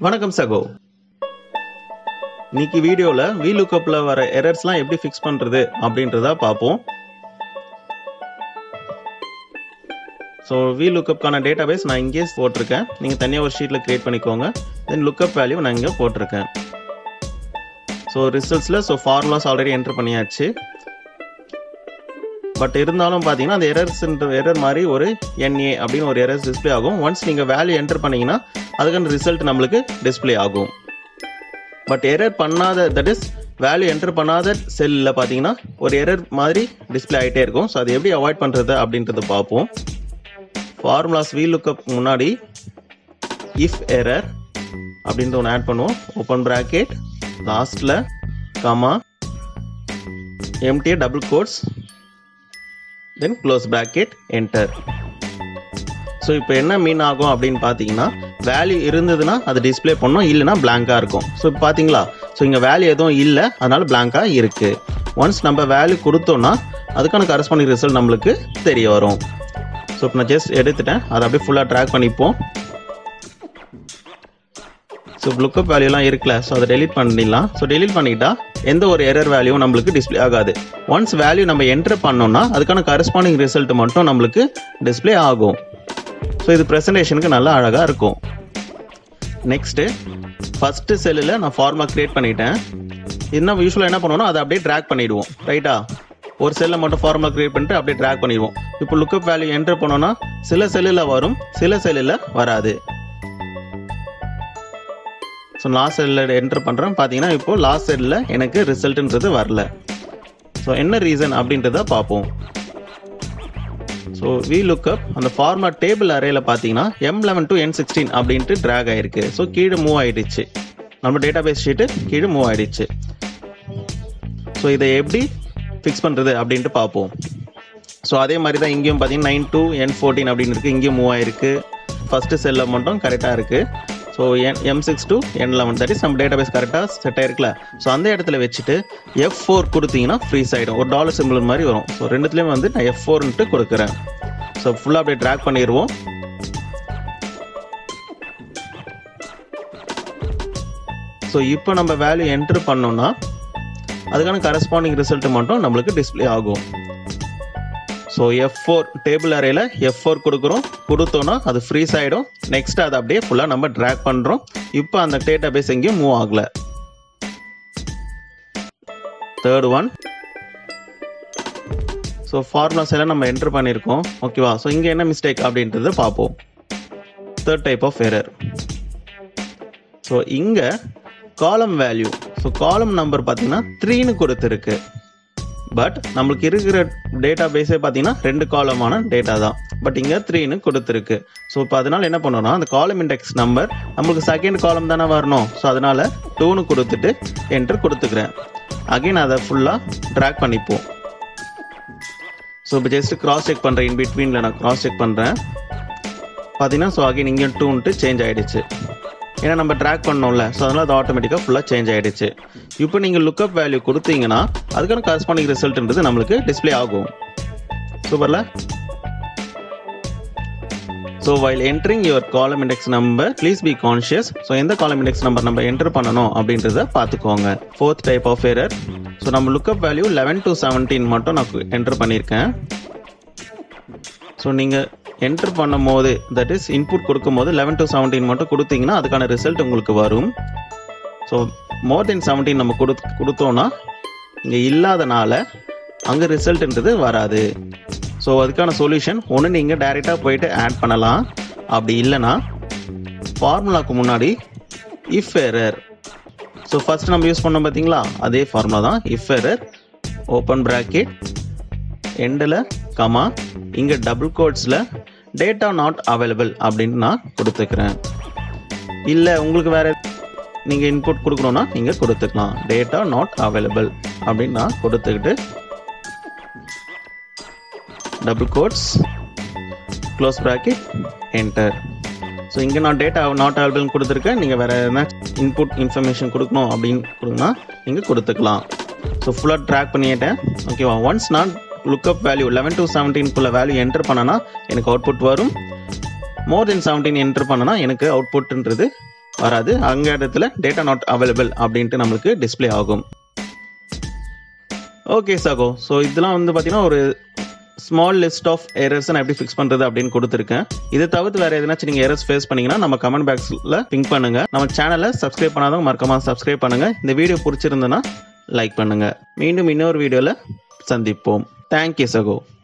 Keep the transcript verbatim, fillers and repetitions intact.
வணக்கம் சகோ. இன்னைக்கு வீடியோல VLOOKUPல வர எரர்ஸ்லாம் எப்படி ஃபிக்ஸ் பண்றது அப்படின்றத பார்ப்போம். ஸோ VLOOKUPக்கான டேட்டாபேஸ் நான் இங்கே போட்டிருக்கேன். நீங்கள் தனியாக ஒரு ஷீட்டில் கிரியேட் பண்ணிக்கோங்க. தென் லுக்கப் வேல்யூ நான் இங்கே போட்டிருக்கேன். ஸோ ரிசல்ட்ஸில் ஸோ ஃபார்முலாஸ் ஆல்ரெடி என்ட்ரு பண்ணியாச்சு. பட் இருந்தாலும் பார்த்தீங்கன்னா அந்த எரர்ஸ்ன்ற எரர் மாதிரி ஒரு என்ஏ அப்படின்னு ஒரு எரர்ஸ் டிஸ்பிளே ஆகும். ஒன்ஸ் நீங்கள் வேல்யூ என்டர் பண்ணீங்கன்னா அதுக்கான ரிசல்ட் நம்மளுக்கு டிஸ்பிளே ஆகும். பட் எரர் பண்ணாத தட் இஸ் வேல்யூ என்டர் பண்ணாத செல்லில் பார்த்தீங்கன்னா ஒரு எரர் மாதிரி டிஸ்பிளே ஆகிட்டே இருக்கும். ஸோ அதை எப்படி அவாய்ட் பண்ணுறது அப்படின்றத பார்ப்போம். ஃபார்முலாஸ் VLOOKUP முன்னாடி இஃப் எரர் அப்படின்ற ஒன்று ஆட் பண்ணுவோம். ஓப்பன் ப்ராக்கெட் லாஸ்ட்டில் comma empty double quotes then close bracket enter. So இப்போ என்ன மீன் ஆகும் அப்படின்னு பார்த்தீங்கன்னா வேல்யூ இருந்ததுன்னா அது டிஸ்பிளே பண்ணோம், இல்லைன்னா பிளாங்காக இருக்கும். ஸோ இப்போ பார்த்தீங்களா, ஸோ இங்கே வேல்யூ எதுவும் இல்லை, அதனால பிளாங்காக இருக்குது. ஒன்ஸ் நம்ம வேல்யூ கொடுத்தோன்னா அதுக்கான கரஸ்பாண்டிங் ரிசல்ட் நம்மளுக்கு தெரிய வரும். ஸோ இப்போ நான் ஜஸ்ட் எடுத்துட்டேன், அதை அப்படியே ஃபுல்லாக ட்ராக் பண்ணிப்போம். ஸோ லுக்கப் வேல்யூலாம் இருக்குல்ல, ஸோ அதை டெலிட் பண்ணிடலாம். ஸோ டெலிட் பண்ணிட்டா எந்த ஒரு எரர் வேல்யூ நம்மளுக்கு டிஸ்பிளே ஆகாது. ஒன்ஸ் வேல்யூ நம்ம என்டர் பண்ணோம்னா அதுக்கான கரஸ்பாண்டிங் ரிசல்ட் மட்டும் நம்மளுக்கு டிஸ்பிளே ஆகும். ஸோ இது ப்ரெசன்டேஷனுக்கு நல்லா அழகாக இருக்கும். நெக்ஸ்ட்டு ஃபஸ்ட்டு செல்லில் நான் ஃபார்முலா க்ரியேட் பண்ணிட்டேன். இன்னும் யூஸ்வலாக என்ன பண்ணுவோம்னா அதை அப்படியே ட்ராக் பண்ணிவிடுவோம். ரைட்டா, ஒரு செல்லில் மட்டும் ஃபார்முலா க்ரியேட் பண்ணிட்டு அப்படியே ட்ராக் பண்ணிடுவோம். இப்போ லுக்கப் வேல்யூ என்டர் பண்ணோன்னா சில செல்லில் வரும், சில செல்லில் வராது. ஸோ லாஸ்ட் செல்லில் என்டர் பண்ணுறேன், பார்த்தீங்கன்னா இப்போ லாஸ்ட் செல்லில் எனக்கு ரிசல்ட்டுன்றது வரல. ஸோ என்ன ரீசன் அப்படின்றத பார்ப்போம். ஸோ VLOOKUP அந்த ஃபார்முலா டேபிள் அரேல பார்த்தீங்கன்னா M eleven to N sixteen அப்படின்ட்டு ட்ராக் ஆயிருக்கு. ஸோ கீழே மூவ் ஆயிடுச்சு, நம்ம டேட்டாபேஸ் ஷீட்டு கீழே மூவ் ஆயிடுச்சு. ஸோ இதை எப்படி ஃபிக்ஸ் பண்ணுறது அப்படின்ட்டு பார்ப்போம். ஸோ அதே மாதிரி தான் இங்கேயும் பார்த்தீங்கன்னா நைன் டு என் ஃபோர்டீன் அப்படின்னு இருக்குது, இங்கேயும் மூவ் ஆயிருக்கு. ஃபஸ்ட்டு செல்லில் மட்டும் கரெக்டாக இருக்குது. ஸோ என் M six to N eleven that is நம்ம டேட்டாபேஸ் கரெக்டாக செட் ஆயிருக்குல்ல. ஸோ அந்த இடத்துல வச்சுட்டு எஃப் ஃபோர் கொடுத்தீங்கன்னா ஃப்ரீஸ் ஆகிடும், ஒரு டாலர் சிம்பிள் மாதிரி வரும். ஸோ ரெண்டுத்துலேயும் வந்து நான் எஃப் ஃபோர்ன்ட்டு கொடுக்குறேன். ஸோ ஃபுல்லாக அப்படியே ட்ராக் பண்ணிடுவோம். ஸோ இப்போ நம்ம வேல்யூ என்ட்ரு பண்ணோம்னா அதுக்கான கரஸ்பாண்டிங் ரிசல்ட் மட்டும் நம்மளுக்கு டிஸ்பிளே ஆகும். ஸோ எஃப் ஃபோர் டேபிள் அரேல எஃப் ஃபோர் கொடுக்குறோம், கொடுத்தோன்னா அது ஃப்ரீஸ் ஆகிடும். நெக்ஸ்ட் அதை அப்படியே ஃபுல்லாக நம்ம ட்ராக் பண்ணுறோம். இப்போ அந்த டேட்டாபேஸ் எங்கேயும் மூவ் ஆகலை. தேர்ட் ஒன், ஸோ ஃபார்முலாஸ் எல்லாம் நம்ம என்டர் பண்ணியிருக்கோம், ஓகேவா. ஸோ இங்கே என்ன மிஸ்டேக் அப்படின்றத பார்ப்போம். Third type of error. So இங்கே காலம் வேல்யூ, ஸோ காலம் நம்பர் பார்த்தீங்கன்னா த்ரீன்னு கொடுத்துருக்கு. பட் நம்மளுக்கு இருக்கிற டேட்டா பேஸே பார்த்தீங்கன்னா ரெண்டு காலமான டேட்டா தான், பட் இங்கே த்ரீன்னு கொடுத்துருக்கு. ஸோ இப்போ அதனால என்ன பண்ணோம்னா அந்த காலம் இண்டெக்ஸ் நம்பர் நம்மளுக்கு செகண்ட் காலம் தானே வரணும். ஸோ அதனால டூன்னு கொடுத்துட்டு என்டர் கொடுத்துக்கிறேன். அகைன் அதை ஃபுல்லாக ட்ராக் பண்ணிப்போம். ஸோ இப்போ ஜஸ்ட் கிராஸ் செக் பண்ணுறேன், இன் பிட்வீனில் நான் கிராஸ் செக் பண்ணுறேன். பார்த்தீங்கன்னா ஸோ அகைன் இங்கே டூன்ட்டு சேஞ்ச் ஆகிடுச்சு, ஏன்னா நம்ம ட்ராக் பண்ணோம்ல. ஸோ அதனால் அது ஆட்டோமேட்டிக்காக ஃபுல்லாக சேஞ்ச் ஆகிடுச்சு. இப்போ நீங்கள் லுக்கப் வேல்யூ கொடுத்தீங்கன்னா அதுக்கான கரஸ்பாண்டிங் ரிசல்ட்ன்றது நம்மளுக்கு டிஸ்பிளே ஆகும். சூப்பர்ல. So while entering your column index number please be conscious. So எந்த காலம் இண்டெக்ஸ் நம்பர் நம்ம என்டர் பண்ணணும் அப்படின்றத பார்த்துக்கோங்க. Fourth type of error. So நம்ம lookup value eleven to seventeen மட்டும் நான் என்டர் பண்ணியிருக்கேன். ஸோ நீங்கள் என்டர் பண்ணும் போது தட் இஸ் இன்புட் கொடுக்கும் போது லெவன் டு செவன்டீன் மட்டும் கொடுத்தீங்கன்னா அதுக்கான ரிசல்ட் உங்களுக்கு வரும். ஸோ மோர் தென் செவன்டீன் நம்ம கொடு கொடுத்தோன்னா இங்கே இல்லாதனால அங்கே ரிசல்ட்ன்றது வராது. ஸோ அதுக்கான சொல்யூஷன் ஒன்று நீங்கள் டைரெக்டாக போயிட்டு ஆட் பண்ணலாம், அப்படி இல்லைன்னா ஃபார்முலாவுக்கு முன்னாடி இஃப் எரர். ஸோ ஃபர்ஸ்ட் நம்ம யூஸ் பண்ணோம் பார்த்தீங்களா, அதே ஃபார்முலா தான். இஃப் எரர் ஓப்பன் ப்ராக்கெட் எண்டில் கமா இங்கே டபுள் கோட்ஸில் டேட்டா நாட் அவைலபிள் அப்படின்னு நான் கொடுத்துக்கிறேன். இல்லை உங்களுக்கு வேறு நீங்கள் இன்புட் கொடுக்கணுன்னா நீங்கள் கொடுத்துக்கலாம். டேட்டா நாட் அவைலபிள் அப்படின்னு நான் கொடுத்துக்கிட்டு double quotes close bracket enter. So இங்கே நான் டேட்டா நாட் அவைலபிள்னு கொடுத்துருக்கேன். நீங்கள் வேறு எதனா இன்புட் இன்ஃபர்மேஷன் கொடுக்கணும் அப்படின்னு கொடுங்கன்னா நீங்கள் கொடுத்துக்கலாம். ஸோ ஃபுல்லாக ட்ராக் பண்ணிட்டேன், ஓகேவா. ஒன்ஸ் நான் லுக்கப் வேல்யூ லெவன் டு செவன்டீன்குள்ள வேல்யூ என்டர் பண்ணனா எனக்கு அவுட்புட் வரும். மோர் தென் செவன்டீன் என்டர் பண்ணனா எனக்கு அவுட்புட்ன்றது வராது. அங்க இடத்துல டேட்டா நாட் அவைலபிள் அப்படின்ட்டு நம்மளுக்கு டிஸ்ப்ளே ஆகும். ஓகே சகோ, ஸோ இதெல்லாம் வந்து பார்த்தீங்கன்னா ஒரு ஸ்மால் லிஸ்ட் ஆஃப் எரர்ஸ் நான் எப்படி ஃபிக்ஸ் பண்றது அப்படின்னு கொடுத்துருக்கேன். இதை தவிர்த்து வேற எதனாச்சும் நீங்க எரர்ஸ் ஃபேஸ் பண்ணீங்கன்னா நம்ம கமெண்ட் பாக்ஸ்ல பிங்க் பண்ணுங்க. நம்ம சேனலை சப்ஸ்கிரைப் பண்ணாதவங்க மறக்காம சப்ஸ்கிரைப் பண்ணுங்க. இந்த வீடியோ பிடிச்சிருந்ததுன்னா லைக் பண்ணுங்க. மீண்டும் இன்னொரு வீடியோல சந்திப்போம். தேங்க்யூ சகோ.